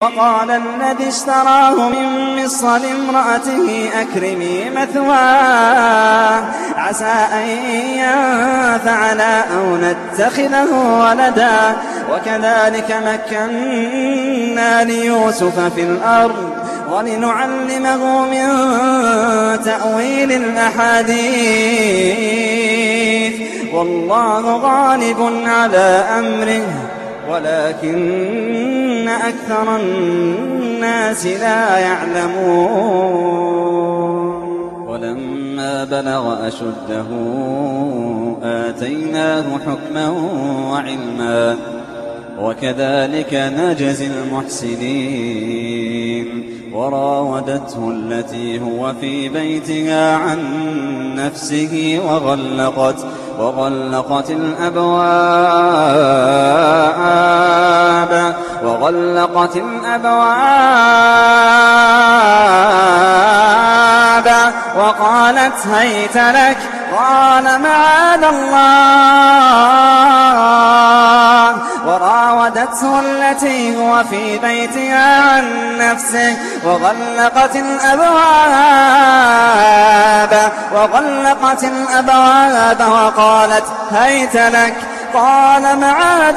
وقال الذي اشتراه من مصر لامرأته أكرمي مثواه عسى أن ينفعنا أو نتخذه ولدا وكذلك مكنا ليوسف في الأرض ولنعلمه من تأويل الأحاديث والله غالب على أمره ولكن أكثر الناس لا يعلمون. ولما بلغ أشده آتيناه حكما وعلما وكذلك نجزي المحسنين. وراودته التي هو في بيتها عن نفسه وغلقت الأبواب وقالت هيت لك قال معاذ الله. وراودته التي هو في بيتها عن نفسه وغلقت الأبواب وقالت هيت لك قال معاذ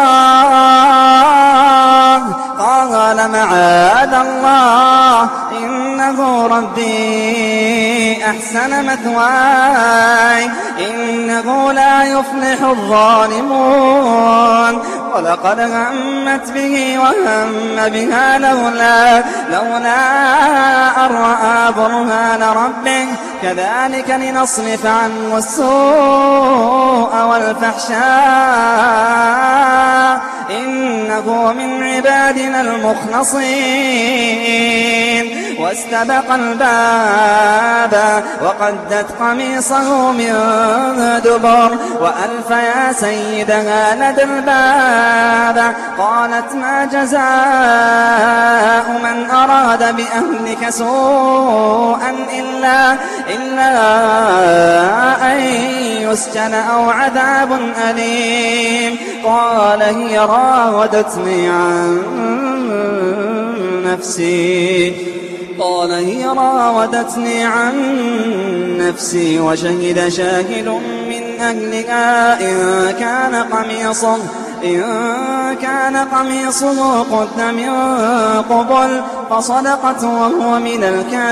الله إنه ربي أحسن مثواي إنه لا يفلح الظالمون. ولقد همت به وهم بها لولا أن رأى برهان ربه كذلك لنصرف عنه السوء والفحشاء إنه من عبادنا المخلصين. واستبق الباب وقدت قميصه من دبر وألف يا سيدها لدى الباب. قالت ما جزاء من أراد بأهلك سوءا إلا أن يسجن أو عذاب أليم. قال هي راودتني عن نفسي وشهد شاهد من أهلها إن كان قميصه قد من قبل فصدقت وهو من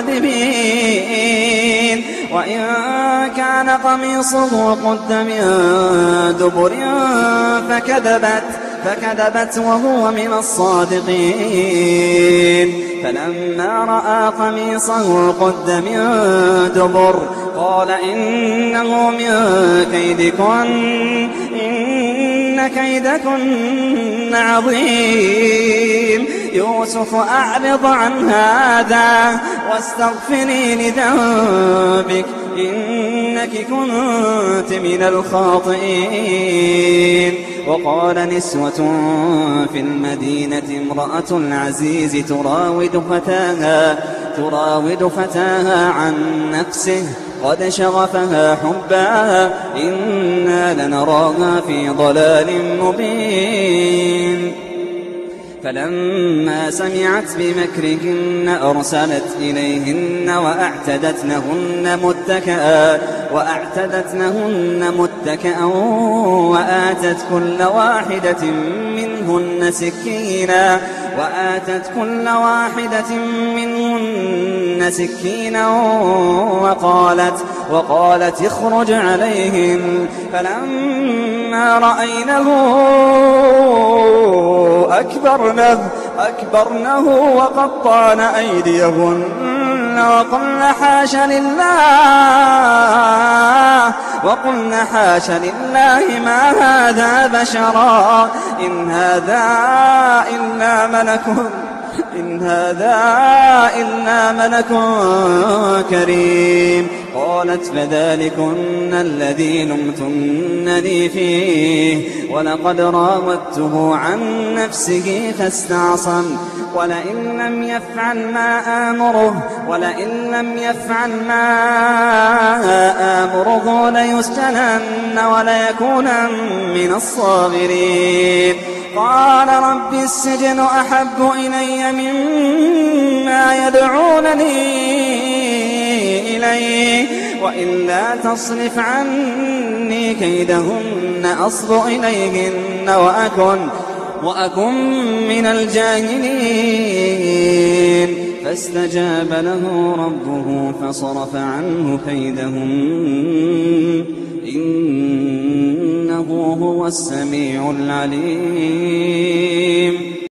الكاذبين وإن كان قميصه قد من دبر فكذبت وهو من الصادقين. فلما رأى قميصه قد من دبر قال إنه من كيدكن إن كيدكن عظيم. يوسف أعرض عن هذا واستغفري لذنبك إنك كنت من الخاطئين. وقال نسوة في المدينة امرأة العزيز تراود فتاها عن نفسه قد شغفها حبا إنا لنراها في ضلال مبين. فلما سمعت بمكرهن أرسلت إليهن وأعتدت لهن متكئا وآتت كل واحدة منهن سكينا وقالت اخرج عليهم. فلما رأينه أكبرنه وقطعن أيديهن وقلن حاش لله ما هذا بشرا إن هذا إلا ملك كريم. قالت فذلكن الذي لمتنني فيه ولقد راودته عن نفسه فاستعصم ولئن لم يفعل ما آمره ليسجنن وليكونن من الصاغرين. قال رب السجن أحب إلي مما يدعونني إليه وإلا تصرف عني كيدهن أصب إليهن وأكن من الجاهلين فاستجاب له ربه فصرف عنه كيدهن إنه هو السميع العليم